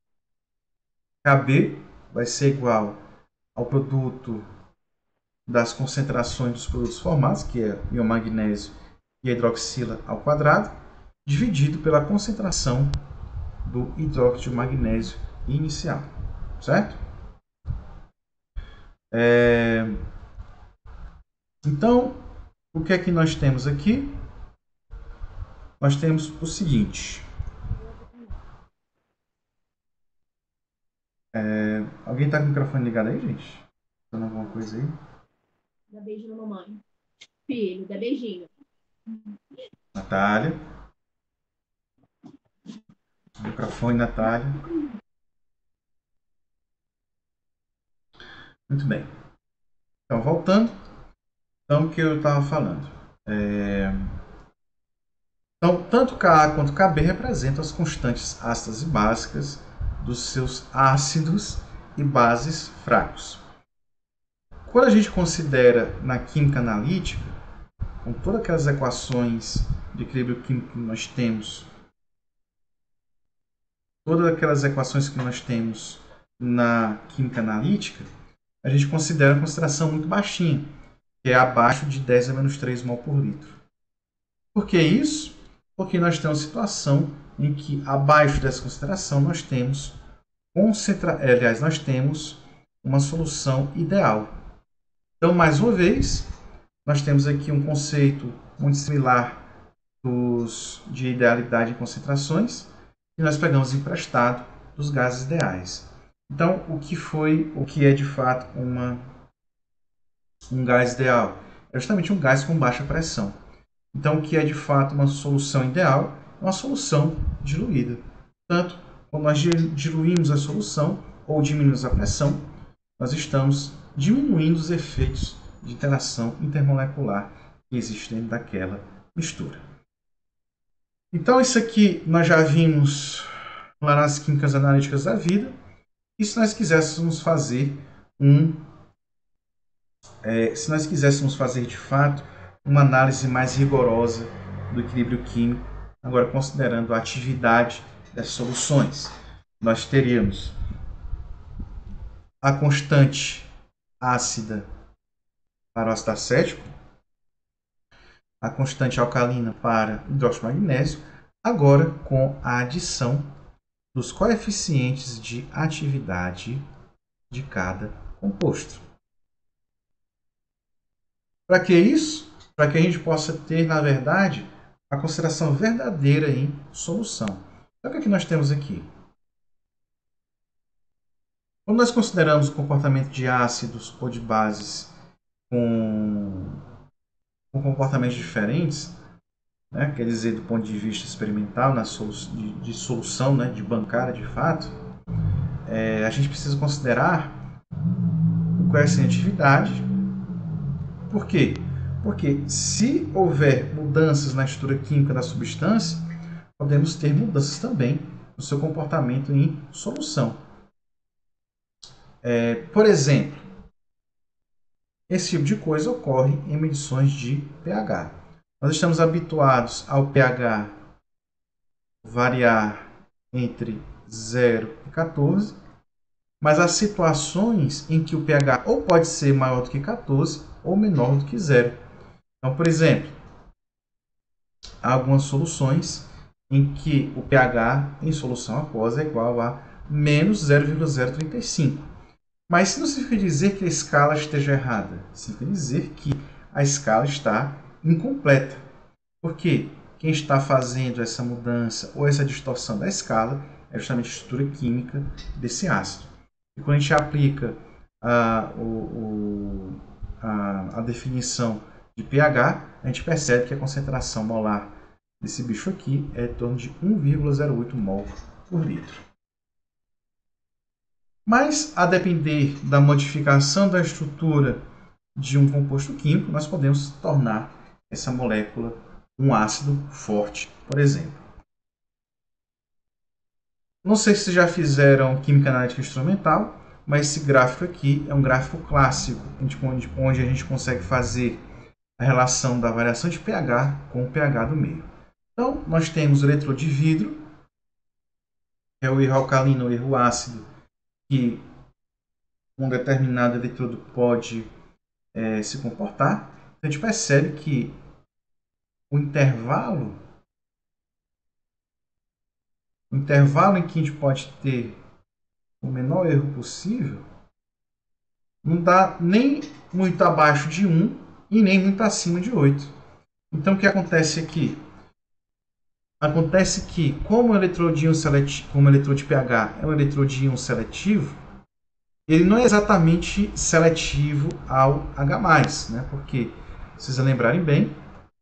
Kb vai ser igual ao produto das concentrações dos produtos formados, que é o íon magnésio e a hidroxila ao quadrado, dividido pela concentração do hidróxido de magnésio inicial. Certo? É... Então, o que é que nós temos aqui? Nós temos o seguinte. É... Alguém está com o microfone ligado aí, gente? Falando alguma coisa aí? Dá beijo na mamãe. Filho, dá beijinho. Natália. Microfone, Natália. Muito bem. Então, voltando. Então, o que eu estava falando. É... Então, tanto Ka quanto Kb representam as constantes ácidas e básicas dos seus ácidos e bases fracos. Quando a gente considera na química analítica, com todas aquelas equações de equilíbrio químico que nós temos, todas aquelas equações que nós temos na química analítica, a gente considera uma concentração muito baixinha, que é abaixo de dez a menos três mol por litro. Por que isso? Porque nós temos uma situação em que abaixo dessa concentração nós temos, concentra... aliás, nós temos uma solução ideal. Então, mais uma vez, nós temos aqui um conceito muito similar dos, de idealidade em concentrações, que nós pegamos emprestado dos gases ideais. Então, o que foi, o que é de fato uma, um gás ideal? É justamente um gás com baixa pressão. Então, o que é de fato uma solução ideal? É uma solução diluída. Portanto, quando nós diluímos a solução ou diminuímos a pressão, nós estamos diminuindo os efeitos de interação intermolecular que existem dentro daquela mistura. Então, isso aqui nós já vimos lá nas químicas analíticas da vida. E se nós quiséssemos fazer um, é, se nós quiséssemos fazer de fato uma análise mais rigorosa do equilíbrio químico, agora considerando a atividade das soluções, nós teríamos a constante ácida para o ácido acético, a constante alcalina para hidróxido de magnésio, agora com a adição dos coeficientes de atividade de cada composto. Para que isso? Para que a gente possa ter, na verdade, a consideração verdadeira em solução. Então, o que é que nós temos aqui? Quando nós consideramos o comportamento de ácidos ou de bases com, com comportamentos diferentes, né, quer dizer, do ponto de vista experimental, na solu de, de solução, né, de bancária de fato, é, a gente precisa considerar o coeficiente de atividade. Por quê? Porque se houver mudanças na estrutura química da substância, podemos ter mudanças também no seu comportamento em solução. É, por exemplo, esse tipo de coisa ocorre em medições de pH. Nós estamos habituados ao pH variar entre zero e quatorze, mas há situações em que o pH ou pode ser maior do que quatorze ou menor do que zero. Então, por exemplo, há algumas soluções em que o pH em solução aquosa é igual a menos zero vírgula zero trinta e cinco. Mas isso não significa dizer que a escala esteja errada. Significa dizer que a escala está incompleta. Porque quem está fazendo essa mudança ou essa distorção da escala é justamente a estrutura química desse ácido. E quando a gente aplica a, o, a, a definição de pH, a gente percebe que a concentração molar desse bicho aqui é em torno de um vírgula zero oito mol por litro. Mas, a depender da modificação da estrutura de um composto químico, nós podemos tornar essa molécula um ácido forte, por exemplo. Não sei se já fizeram química analítica instrumental, mas esse gráfico aqui é um gráfico clássico, onde a gente consegue fazer a relação da variação de pH com o pH do meio. Então, nós temos o eletrodo de vidro, que é o erro alcalino, o erro ácido, que um determinado eletrodo pode é, se comportar. A gente percebe que o intervalo, o intervalo em que a gente pode ter o menor erro possível, não dá nem muito abaixo de um e nem muito acima de oito. Então, o que acontece aqui? Acontece que, como o eletrodo seletivo, como o eletrodo de pH é um eletrodo seletivo, ele não é exatamente seletivo ao H+, né? Porque, se vocês lembrarem bem,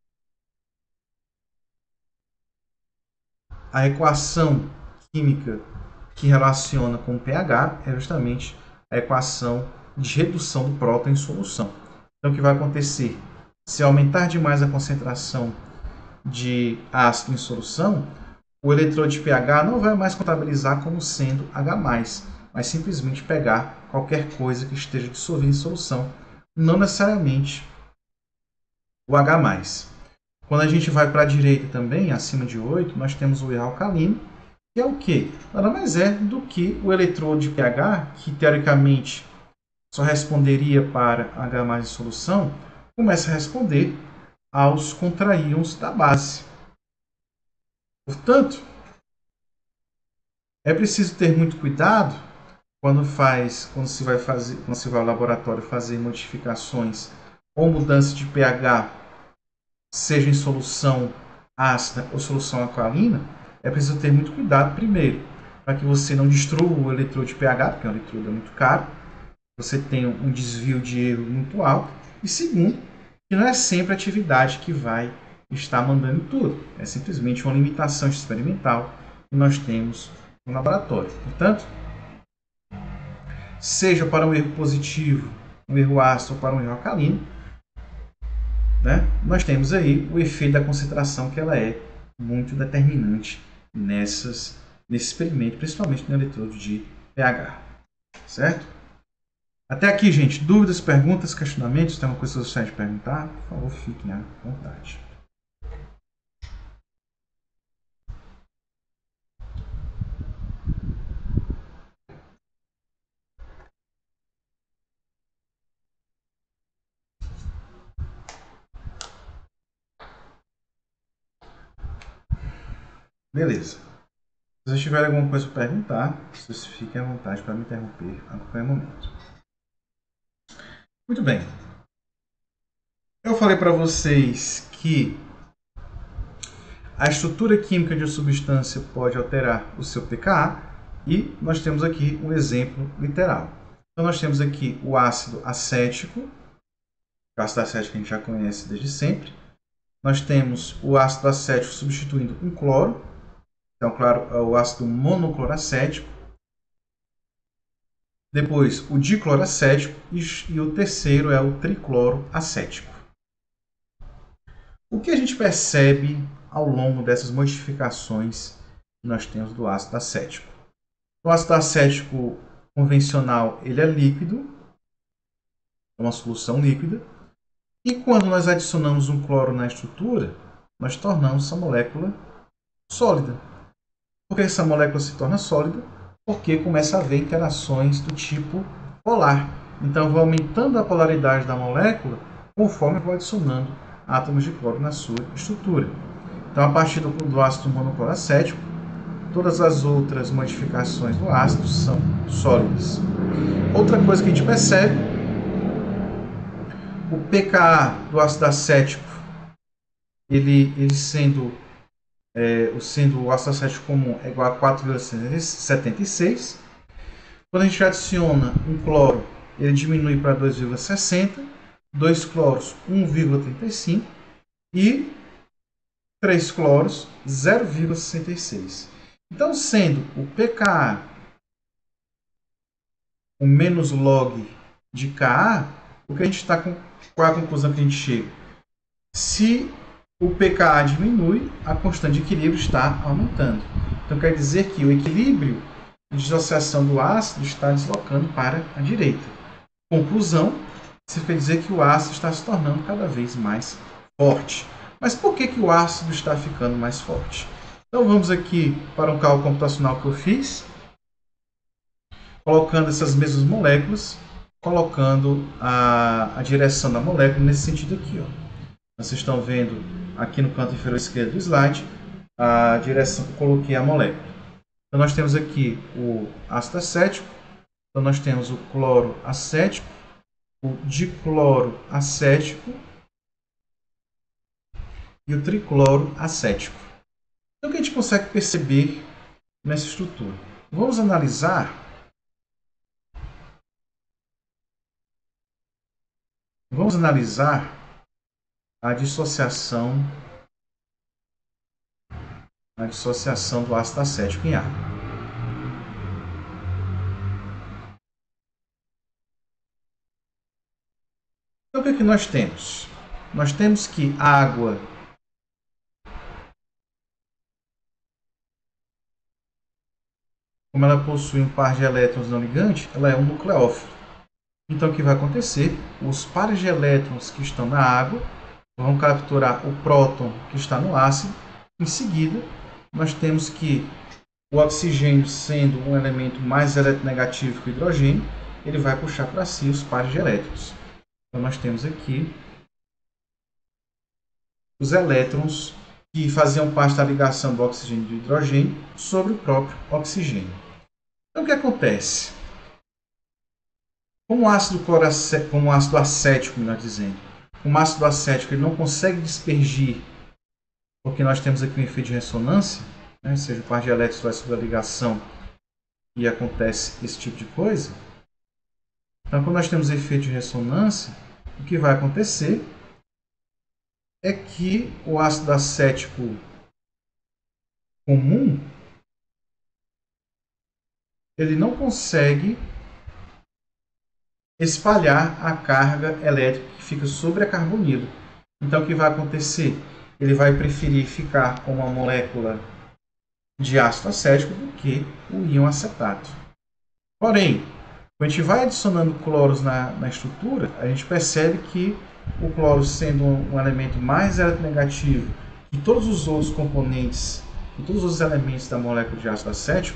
a equação química que relaciona com o pH é justamente a equação de redução do próton em solução. Então, o que vai acontecer? Se aumentar demais a concentração de ácido em solução, o eletrodo de pH não vai mais contabilizar como sendo H+, mas simplesmente pegar qualquer coisa que esteja dissolvida em solução, não necessariamente o H+. Quando a gente vai para a direita também, acima de oito, nós temos o erro alcalino, que é o quê? Nada mais é do que o eletrodo de pH, que teoricamente só responderia para H+ em solução, começa a responder aos contraíons da base. Portanto, é preciso ter muito cuidado quando faz, quando se vai fazer, quando se vai ao laboratório fazer modificações ou mudança de pH, seja em solução ácida ou solução alcalina, é preciso ter muito cuidado primeiro, para que você não destrua o eletrodo de pH, porque o eletrodo é muito caro, você tem um desvio de erro muito alto, e segundo, que não é sempre a atividade que vai estar mandando tudo. É simplesmente uma limitação experimental que nós temos no laboratório. Portanto, seja para um erro positivo, um erro ácido ou para um erro alcalino, né, nós temos aí o efeito da concentração, que ela é muito determinante nessas, nesse experimento, principalmente no eletrodo de pH. Certo? Até aqui, gente, dúvidas, perguntas, questionamentos? Tem alguma coisa que você gostaria de perguntar? Por favor, fiquem à vontade. Beleza. Se vocês tiverem alguma coisa para perguntar, vocês fiquem à vontade para me interromper a qualquer momento. Muito bem. Eu falei para vocês que a estrutura química de uma substância pode alterar o seu pKa e nós temos aqui um exemplo literal. Então nós temos aqui o ácido acético, o ácido acético a gente já conhece desde sempre. Nós temos o ácido acético substituindo um cloro. Então, claro, é o ácido monocloracético. Depois, o dicloracético e, e o terceiro é o tricloroacético. O que a gente percebe ao longo dessas modificações que nós temos do ácido acético? O ácido acético convencional ele é líquido, é uma solução líquida, e quando nós adicionamos um cloro na estrutura, nós tornamos essa molécula sólida. Por que essa molécula se torna sólida? Porque começa a haver interações do tipo polar. Então, eu vou aumentando a polaridade da molécula conforme eu vou adicionando átomos de cloro na sua estrutura. Então, a partir do, do ácido monocloracético, todas as outras modificações do ácido são sólidas. Outra coisa que a gente percebe, o pKa do ácido acético, ele, ele sendo... É, sendo o ácido acético comum é igual a quatro vírgula setenta e seis. Quando a gente adiciona um cloro, ele diminui para dois vírgula sessenta, dois cloros um vírgula trinta e cinco e três cloros zero vírgula sessenta e seis. Então, sendo o pKa o menos log de Ka, o que a gente está com qual é a conclusão que a gente chega? Se o pKa diminui, a constante de equilíbrio está aumentando. Então quer dizer que o equilíbrio de dissociação do ácido está deslocando para a direita. Conclusão, isso quer dizer que o ácido está se tornando cada vez mais forte. Mas por que, que o ácido está ficando mais forte? Então vamos aqui para um cálculo computacional que eu fiz, colocando essas mesmas moléculas, colocando a, a direção da molécula nesse sentido aqui. Ó. Vocês estão vendo aqui no canto inferior esquerdo do slide a direção que eu coloquei a molécula. Então nós temos aqui o ácido acético, então nós temos o cloro acético, o dicloro acético e o tricloro acético. Então o que a gente consegue perceber nessa estrutura? Vamos analisar Vamos analisar a dissociação, a dissociação do ácido acético em água. Então, o que é que nós temos? Nós temos que a água como ela possui um par de elétrons não ligantes, ela é um nucleófilo. Então, o que vai acontecer? Os pares de elétrons que estão na água vão capturar o próton que está no ácido. Em seguida, nós temos que o oxigênio, sendo um elemento mais eletronegativo que o hidrogênio, ele vai puxar para si os pares de elétrons. Então, nós temos aqui os elétrons que faziam parte da ligação do oxigênio e do hidrogênio sobre o próprio oxigênio. Então, o que acontece? Como o ácido, como o ácido acético, melhor dizendo, o ácido acético ele não consegue dispergir, porque nós temos aqui um efeito de ressonância, né? Ou seja, o par de elétrons vai sobre a ligação e acontece esse tipo de coisa. Então, quando nós temos efeito de ressonância, o que vai acontecer é que o ácido acético comum ele não consegue espalhar a carga elétrica que fica sobre a carbonilo. Então, o que vai acontecer? ele vai preferir ficar com uma molécula de ácido acético do que o íon acetato. Porém, quando a gente vai adicionando cloros na, na estrutura, a gente percebe que o cloro, sendo um, um elemento mais eletronegativo que todos os outros componentes, que todos os elementos da molécula de ácido acético,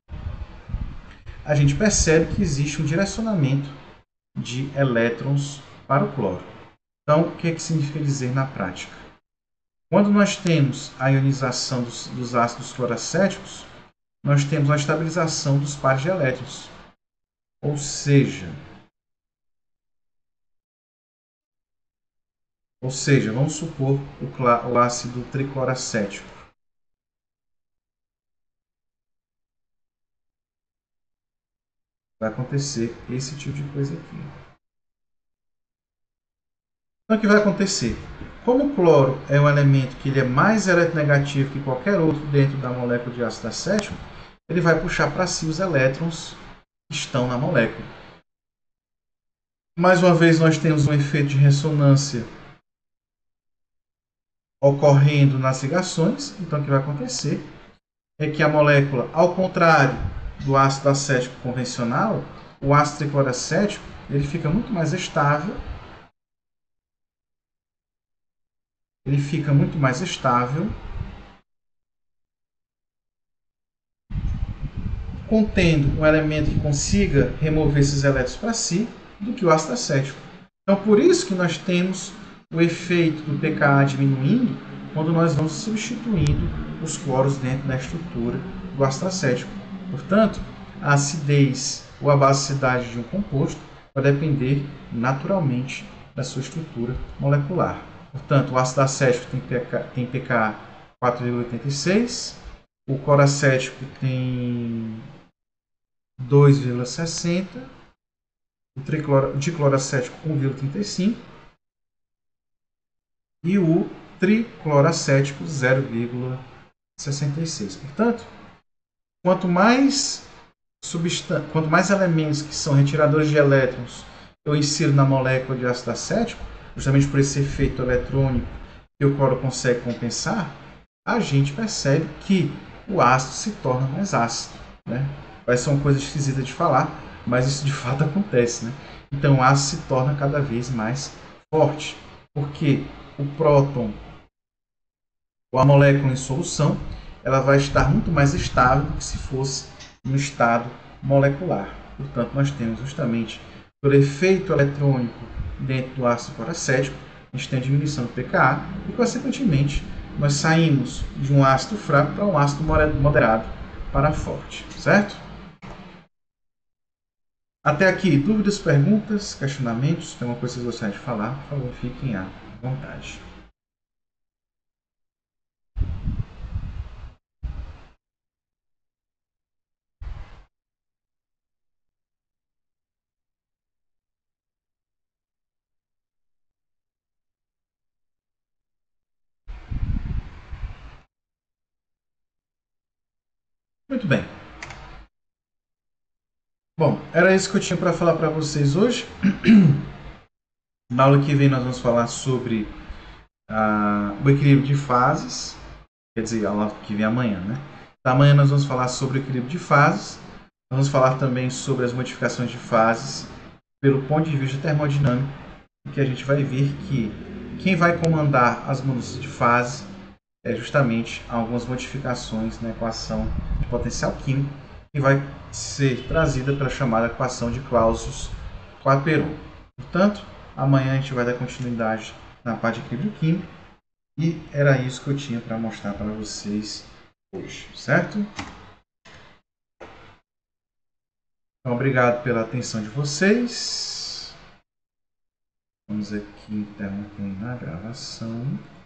a gente percebe que existe um direcionamento de elétrons para o cloro. Então, o que, é que significa dizer na prática? Quando nós temos a ionização dos, dos ácidos cloracéticos, nós temos a estabilização dos pares de elétrons. Ou seja, ou seja, vamos supor o, o ácido tricloracético. Vai acontecer esse tipo de coisa aqui. Então, o que vai acontecer? Como o cloro é um elemento que ele é mais eletronegativo que qualquer outro dentro da molécula de ácido acético, ele vai puxar para si os elétrons que estão na molécula. Mais uma vez, nós temos um efeito de ressonância ocorrendo nas ligações. Então, o que vai acontecer é que a molécula, ao contrário do ácido acético convencional, o ácido tricloracético, ele fica muito mais estável. Ele fica muito mais estável, contendo um elemento que consiga remover esses elétrons para si, do que o ácido acético. Então, por isso que nós temos o efeito do pKa diminuindo quando nós vamos substituindo os cloros dentro da estrutura do ácido acético. Portanto, a acidez ou a basicidade de um composto vai depender naturalmente da sua estrutura molecular. Portanto, o ácido acético tem, pK, tem pKa quatro vírgula oitenta e seis, o cloracético tem dois vírgula sessenta, o, triclora, o dicloracético um vírgula trinta e cinco e o tricloracético zero vírgula sessenta e seis. Portanto, quanto mais, substan... quanto mais elementos que são retiradores de elétrons eu insiro na molécula de ácido acético, justamente por esse efeito eletrônico que o cloro consegue compensar, a gente percebe que o ácido se torna mais ácido, né? Vai ser uma coisa esquisita de falar, mas isso de fato acontece, né? Então o ácido se torna cada vez mais forte, porque o próton, ou a molécula em solução, ela vai estar muito mais estável do que se fosse no estado molecular. Portanto, nós temos justamente, pelo efeito eletrônico dentro do ácido cloracético, a gente tem a diminuição do pKa e, consequentemente, nós saímos de um ácido fraco para um ácido moderado para forte, certo? Até aqui, dúvidas, perguntas, questionamentos? Tem uma coisa que vocês gostariam de falar? Por favor, fiquem à vontade. Muito bem. Bom, era isso que eu tinha para falar para vocês hoje. Na aula que vem nós vamos falar sobre ah, o equilíbrio de fases. Quer dizer, a aula que vem amanhã, né? Então, amanhã nós vamos falar sobre o equilíbrio de fases. Nós vamos falar também sobre as modificações de fases pelo ponto de vista termodinâmico, que a gente vai ver que quem vai comandar as mudanças de fase é justamente algumas modificações na equação de potencial químico que vai ser trazida pela chamada equação de Clausius-Clapeyron. Portanto, amanhã a gente vai dar continuidade na parte de equilíbrio químico e era isso que eu tinha para mostrar para vocês hoje, certo? Então, obrigado pela atenção de vocês. Vamos aqui interromper na gravação.